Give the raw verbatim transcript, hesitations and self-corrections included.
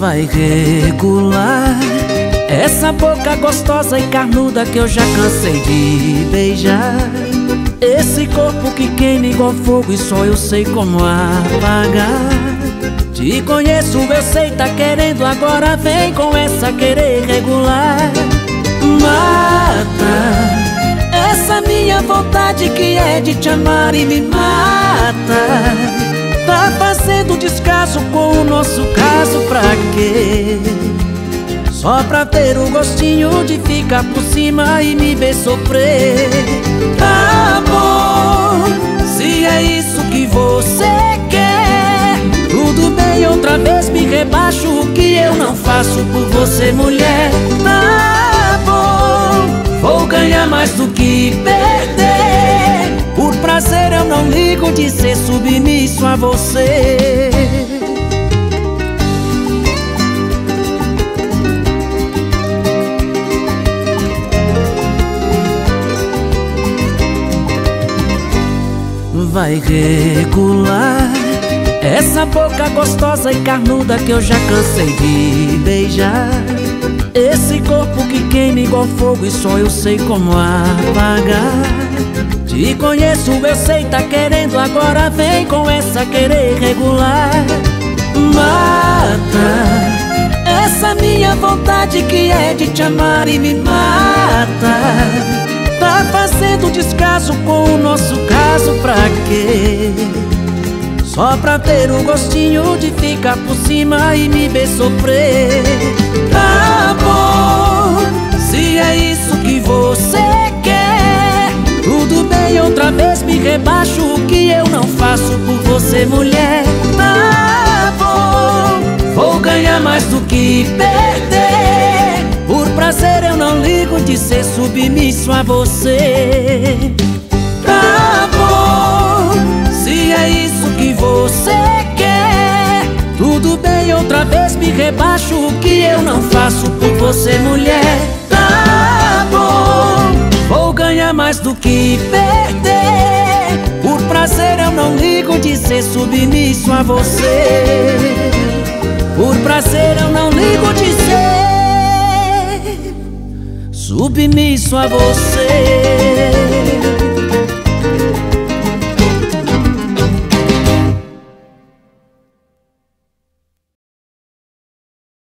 vai regular essa boca gostosa e carnuda que eu já cansei de beijar. Esse corpo que queima igual fogo e só eu sei como apagar. Te conheço, eu sei, tá querendo, agora vem com essa querer regular. Mata essa minha vontade que é de te amar e me mata. Tá fazendo descaso com o nosso caso pra quê? Só pra ter o gostinho de ficar por cima e me ver sofrer. Amor, se é isso que você quer, tudo bem, outra vez me rebaixo. O que eu não faço por você, mulher? Tá bom, vou ganhar mais do que perder. Por prazer eu não ligo de ser submisso a você. Vai regular essa boca gostosa e carnuda que eu já cansei de beijar. Esse corpo que queima igual fogo e só eu sei como apagar. Te conheço, eu sei, tá querendo, agora vem com essa querer regular. Mata essa minha vontade que é de te amar e me mata. Tá fazendo descaso com o nosso caso pra quê? Só pra ter o gostinho de ficar por cima e me ver sofrer. Tá bom, se é isso que você quer, tudo bem, outra vez me rebaixo. O que eu não faço por você, mulher? Tá bom, vou ganhar mais do que perder. Por prazer eu não ligo de ser submisso a você. Tá bom, se é isso que você quer, tudo bem, outra vez me rebaixo. O que eu não faço por você, mulher? Tá bom, vou ganhar mais do que perder. Por prazer eu não ligo de ser submisso a você. Por prazer eu não ligo de ser submisso a você.